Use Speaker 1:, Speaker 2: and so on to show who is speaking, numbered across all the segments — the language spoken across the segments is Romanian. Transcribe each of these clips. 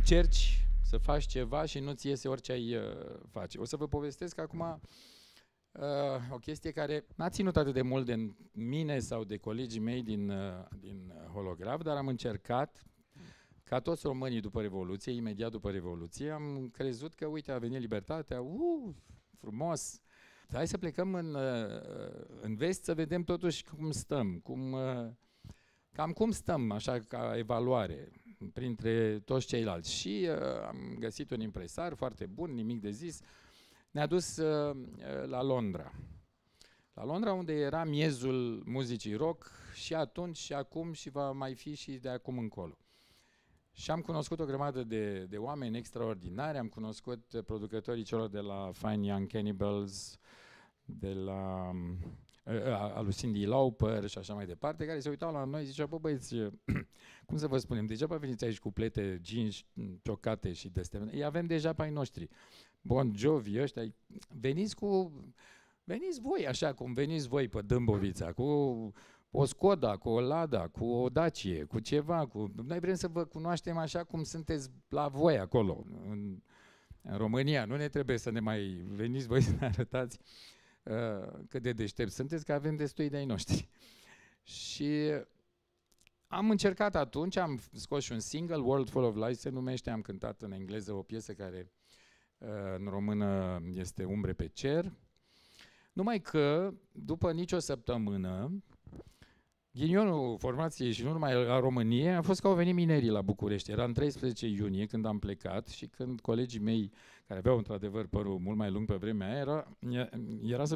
Speaker 1: încerci să faci ceva și nu-ți iese orice ai face. O să vă povestesc acum o chestie care n-a ținut atât de mult de mine sau de colegii mei din Holograf, dar am încercat, ca toți românii după Revoluție, imediat după Revoluție, am crezut că, uite, a venit libertatea, frumos. Hai să plecăm în vest să vedem totuși cum stăm, cam cum stăm, așa, ca evaluare, printre toți ceilalți. Și am găsit un impresar foarte bun, nimic de zis, ne-a dus la Londra. La Londra, unde era miezul muzicii rock și atunci și acum și va mai fi și de acum încolo. Și am cunoscut o grămadă de oameni extraordinari, am cunoscut producătorii celor de la Fine Young Cannibals, de la lui Cyndi Lauper și așa mai departe, care se uitau la noi și ziceau, bă băieți, cum să vă spunem, degeaba veniți aici cu plete, jeans, ciocate și de-astea, îi avem deja pe ai noștri. Bon Jovi, ăștia, veniți voi așa cum veniți voi pe Dâmbovița, cu o Skoda, cu o Lada, cu o Dacie, cu ceva, noi vrem să vă cunoaștem așa cum sunteți la voi acolo, în România, nu ne trebuie să ne mai veniți voi să ne arătați cât de deștept sunteți, că avem destui de ai noștri. Și am încercat atunci, am scos și un single, World Full of Lies se numește, am cântat în engleză o piesă care în română este Umbre pe cer. Numai că, după nicio săptămână, ghinionul formației și nu numai a României a fost că au venit minerii la București. Era în 13 iunie când am plecat și când colegii mei, care aveau într-adevăr părul mult mai lung pe vremea aia, erau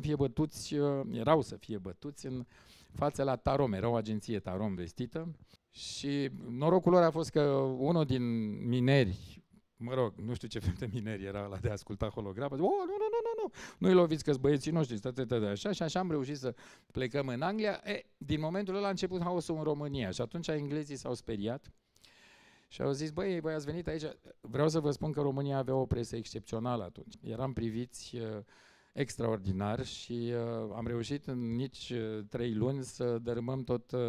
Speaker 1: să fie bătuți în fața la Tarom. Era o agenție Tarom vestită și norocul lor a fost că unul din mineri, mă rog, nu știu ce fel de mineri era ăla de a asculta Holograf, nu-i loviți că-s băieții noștri, așa, și așa am reușit să plecăm în Anglia. Din momentul ăla a început haosul în România și atunci englezii s-au speriat și au zis, băi, ați venit aici, vreau să vă spun că România avea o presă excepțională atunci. Eram priviți extraordinar și am reușit în nici 3 luni să dărâmăm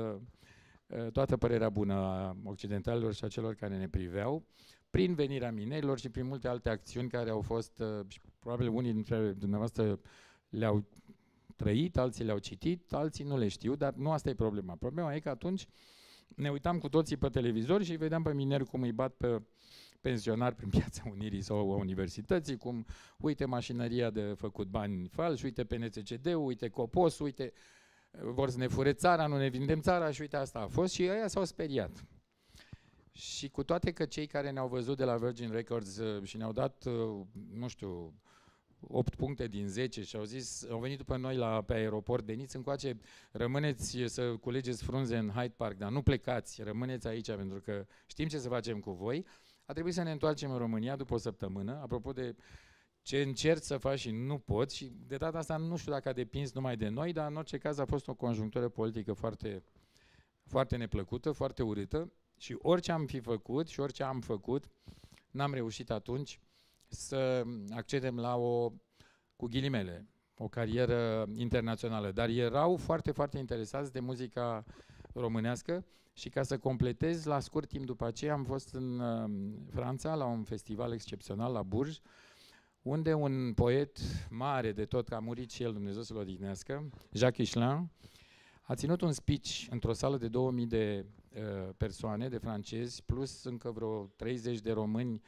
Speaker 1: toată părerea bună a occidentalilor și a celor care ne priveau, prin venirea minerilor și prin multe alte acțiuni care au fost, probabil unii dintre dumneavoastră le-au trăit, alții le-au citit, alții nu le știu, dar nu asta e problema. Problema e că atunci ne uitam cu toții pe televizor și vedeam pe mineri cum îi bat pe pensionari prin Piața Unirii sau a Universității, cum uite mașinăria de făcut bani falși, uite PNCCD-ul, uite Copos, uite vor să ne fure țara, nu ne vindem țara și uite asta a fost și ăia s-au speriat. Și cu toate că cei care ne-au văzut de la Virgin Records și ne-au dat, nu știu, 8 puncte din 10 și au venit după noi pe aeroport, veniți încoace, rămâneți să culegeți frunze în Hyde Park, dar nu plecați, rămâneți aici pentru că știm ce să facem cu voi, a trebuit să ne întoarcem în România după o săptămână, apropo de ce încerci să faci și nu poți și de data asta nu știu dacă a depins numai de noi, dar în orice caz a fost o conjunctură politică foarte, foarte neplăcută, foarte urâtă. Și orice am fi făcut și orice am făcut, n-am reușit atunci să accedem la cu ghilimele, o carieră internațională. Dar erau foarte, foarte interesați de muzica românească și ca să completez, la scurt timp după aceea am fost în Franța la un festival excepțional la Bourges, unde un poet mare de tot, că a murit și el, Dumnezeu să-l odihnească, Jacques Higelin, a ținut un speech într-o sală de 2000 de persoane, de francezi, plus încă vreo 30 de români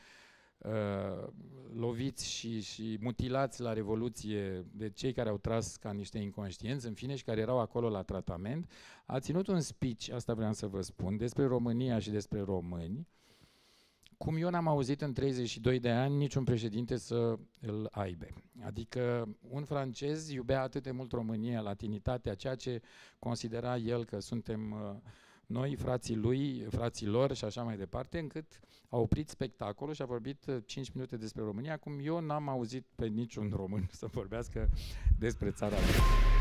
Speaker 1: loviți și mutilați la Revoluție de cei care au tras ca niște inconștienți, în fine, și care erau acolo la tratament. A ținut un speech, asta vreau să vă spun, despre România și despre români, cum eu n-am auzit în 32 de ani niciun președinte să îl aibă. Adică un francez iubea atât de mult România, latinitatea, ceea ce considera el că suntem noi, frații lui, frații lor și așa mai departe, încât a oprit spectacolul și a vorbit 5 minute despre România, cum eu n-am auzit pe niciun român să vorbească despre țara lui.